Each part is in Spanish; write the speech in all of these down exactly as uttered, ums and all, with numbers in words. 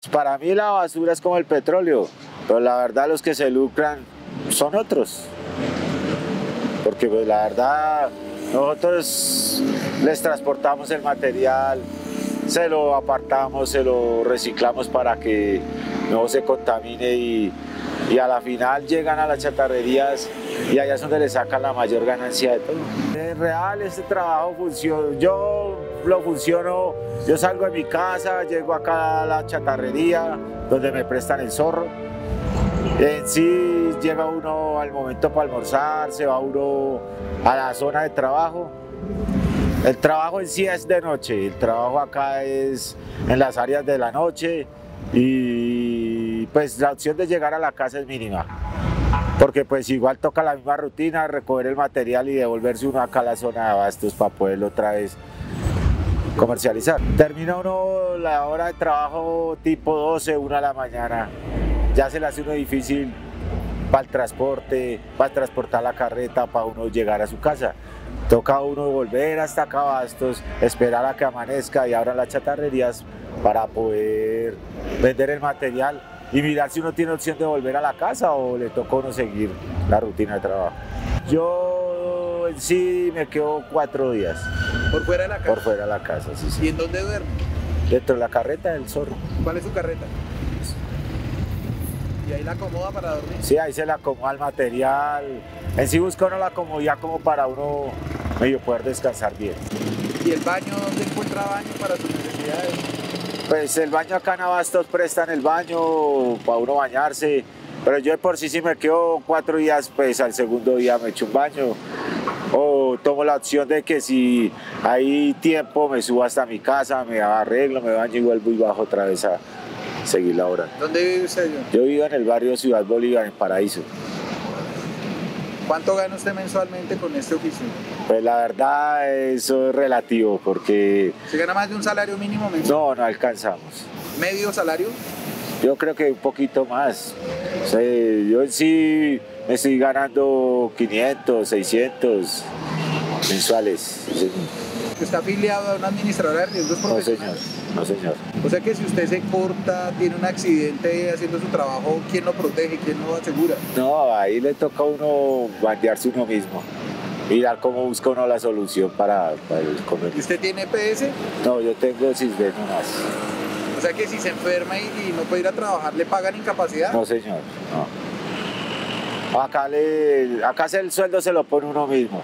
Para mí la basura es como el petróleo, pero la verdad los que se lucran son otros. Porque pues la verdad nosotros les transportamos el material, se lo apartamos, se lo reciclamos para que no se contamine y, y a la final llegan a las chatarrerías y allá es donde le sacan la mayor ganancia de todo. En real este trabajo funciona, yo lo funciono, yo salgo de mi casa, llego acá a la chatarrería donde me prestan el zorro. En sí llega uno al momento para almorzar, se va uno a la zona de trabajo. El trabajo en sí es de noche, el trabajo acá es en las áreas de la noche y pues la opción de llegar a la casa es mínima. Porque pues igual toca la misma rutina, recoger el material y devolverse uno acá a la zona de abastos para poderlo otra vez comercializar. Termina uno la hora de trabajo tipo doce, una de la mañana. Ya se le hace uno difícil para el transporte, para transportar la carreta, para uno llegar a su casa. Toca uno volver hasta acá abastos, esperar a que amanezca y abran las chatarrerías para poder vender el material y mirar si uno tiene opción de volver a la casa o le toca a uno seguir la rutina de trabajo. Yo en sí me quedo cuatro días. ¿Por fuera de la casa? Por fuera de la casa, sí, sí. ¿Y en dónde duerme? Dentro de la carreta del zorro. ¿Cuál es su carreta? ¿Y ahí la acomoda para dormir? Sí, ahí se le acomoda el material. En sí busca uno la comodidad como para uno medio poder descansar bien. ¿Y el baño? ¿Dónde encuentra baño para sus necesidades? Pues el baño acá en Abastos prestan el baño para uno bañarse, pero yo de por sí si me quedo cuatro días, pues al segundo día me echo un baño. O tomo la opción de que si hay tiempo me subo hasta mi casa, me arreglo, me baño y vuelvo y bajo otra vez a seguir la hora. ¿Dónde vive usted? Yo vivo en el barrio Ciudad Bolívar, en Paraíso. ¿Cuánto gana usted mensualmente con este oficio? Pues la verdad eso es relativo porque... ¿Se gana más de un salario mínimo mensual? No, no alcanzamos. ¿Medio salario? Yo creo que un poquito más. O sea, yo en sí me estoy ganando quinientos, seiscientos mensuales. ¿Está afiliado a una administradora de riesgos profesionales? No, señor. No, señor. O sea que si usted se corta, tiene un accidente haciendo su trabajo, ¿quién lo protege? ¿Quién lo asegura? No, ahí le toca a uno bandearse uno mismo. Mirar cómo busca uno la solución para, para el comer. ¿Y usted tiene E P S? No, yo tengo Cisbe nomás. O sea que si se enferma y, y no puede ir a trabajar, ¿le pagan incapacidad? No, señor, no. Acá, le, acá el sueldo se lo pone uno mismo.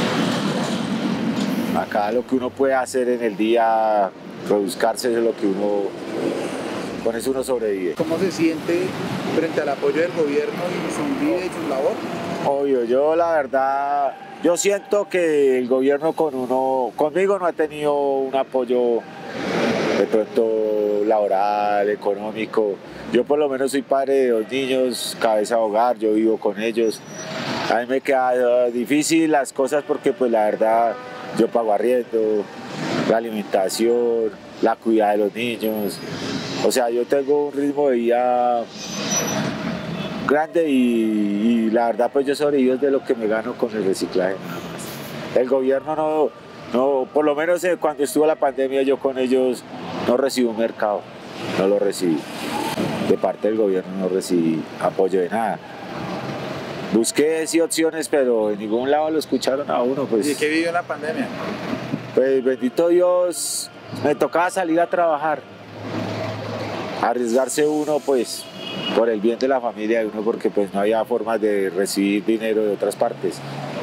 Acá lo que uno puede hacer en el día, rebuscarse es lo que uno, con eso uno sobrevive. ¿Cómo se siente frente al apoyo del gobierno y su vida y su labor? Obvio, yo la verdad, yo siento que el gobierno con uno, conmigo no ha tenido un apoyo de pronto laboral, económico. Yo por lo menos soy padre de dos niños, cabeza de hogar, yo vivo con ellos. A mí me queda difícil las cosas porque pues la verdad yo pago arriendo, la alimentación, la cuidad de los niños. O sea, yo tengo un ritmo de vida grande y, y la verdad pues yo sobrevivo de lo que me gano con el reciclaje nada más. El gobierno no, no, por lo menos cuando estuvo la pandemia yo con ellos no recibí un mercado, no lo recibí. De parte del gobierno no recibí apoyo de nada. Busqué sí opciones, pero en ningún lado lo escucharon a uno. Pues, ¿Y qué vivió en la pandemia? Pues bendito Dios, me tocaba salir a trabajar, arriesgarse uno pues por el bien de la familia de uno, porque pues no había formas de recibir dinero de otras partes.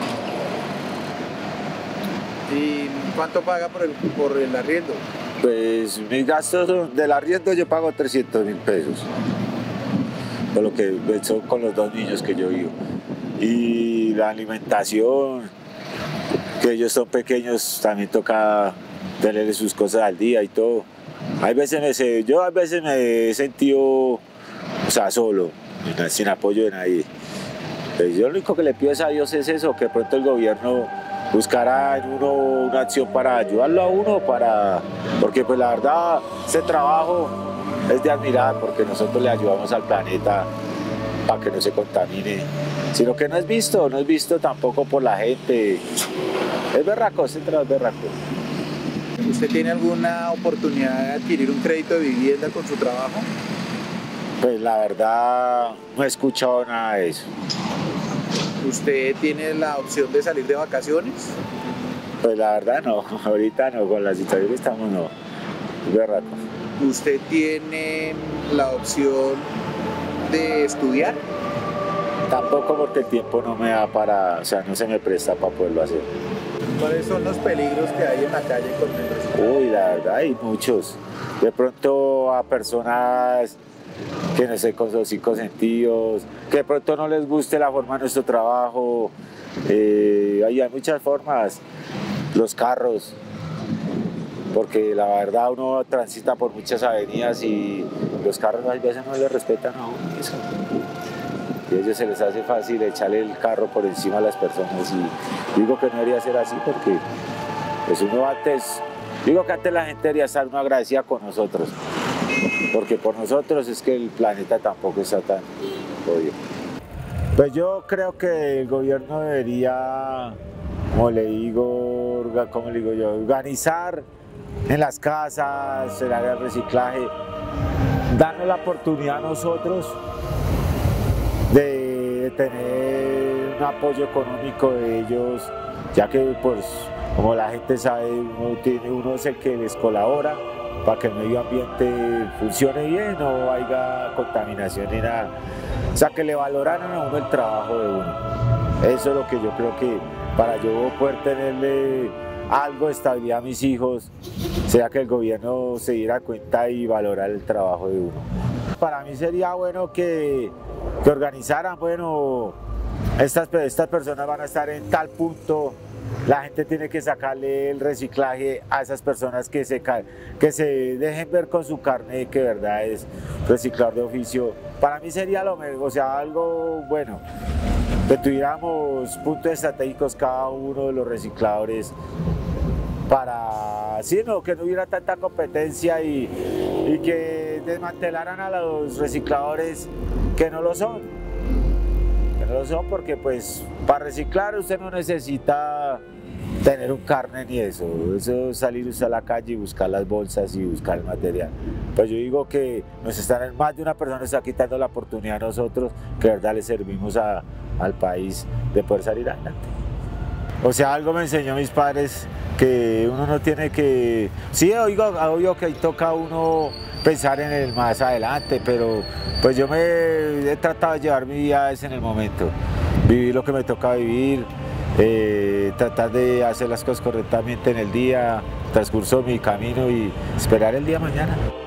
¿Y cuánto paga por el, por el arriendo? Pues mis gastos del arriendo yo pago trescientos mil pesos, por lo que son con los dos niños que yo vivo. Y la alimentación, que ellos son pequeños, también toca tenerles sus cosas al día y todo. Hay veces me, yo a veces me he sentido, o sea, solo, sin apoyo de nadie. Pues yo lo único que le pido a Dios es eso, que pronto el gobierno buscará en uno una acción para ayudarlo a uno, para, porque pues la verdad, este trabajo es de admirar, porque nosotros le ayudamos al planeta para que no se contamine, sino que no es visto, no es visto tampoco por la gente. Es berraco, este trabajo es berraco. ¿Usted tiene alguna oportunidad de adquirir un crédito de vivienda con su trabajo? Pues la verdad no he escuchado nada de eso. ¿Usted tiene la opción de salir de vacaciones? Pues la verdad no, ahorita no, con la situación que estamos no, es berraco. ¿Usted tiene la opción de estudiar? Tampoco, porque el tiempo no me da para, o sea, no se me presta para poderlo hacer. ¿Cuáles son los peligros que hay en la calle con el reciclaje? Uy, la verdad hay muchos. De pronto a personas que no sé, con sus cinco sentidos, que de pronto no les guste la forma de nuestro trabajo. Eh, hay, hay muchas formas. Los carros, porque la verdad uno transita por muchas avenidas y los carros a veces no les respetan a uno eso. Y a ellos se les hace fácil echarle el carro por encima a las personas y digo que no debería ser así porque pues uno antes, digo que antes la gente debería estar uno agradecida con nosotros, porque por nosotros es que el planeta tampoco está tan jodido. Pues yo creo que el gobierno debería, como le digo, como le digo yo, organizar en las casas el área de reciclaje, darnos la oportunidad a nosotros de, de tener un apoyo económico de ellos, ya que pues como la gente sabe, uno, tiene, uno es el que les colabora para que el medio ambiente funcione bien, no haya contaminación ni nada. O sea, que le valoraran a uno el trabajo de uno. Eso es lo que yo creo que para yo poder tenerle algo de estabilidad a mis hijos, sea que el gobierno se diera cuenta y valorara el trabajo de uno. Para mí sería bueno que, que organizaran, bueno, estas, estas personas van a estar en tal punto, la gente tiene que sacarle el reciclaje a esas personas que se, que se dejen ver con su carnet que de verdad es reciclador de oficio. Para mí sería lo mejor, o sea, algo bueno, que tuviéramos puntos estratégicos cada uno de los recicladores para, sí, no, que no hubiera tanta competencia y, y que desmantelaran a los recicladores que no lo son. Que no lo son porque pues para reciclar usted no necesita tener un carnet ni eso, eso es salir usted a la calle y buscar las bolsas y buscar el material. Pues yo digo que nos están, más de una persona está quitando la oportunidad a nosotros, que de verdad le servimos a, al país de poder salir adelante. O sea, algo me enseñó mis padres, que uno no tiene que, sí, oigo, obvio que toca a uno pensar en el más adelante, pero pues yo me he tratado de llevar mi vida en el momento, vivir lo que me toca vivir, eh, tratar de hacer las cosas correctamente en el día, transcurso mi camino y esperar el día de mañana.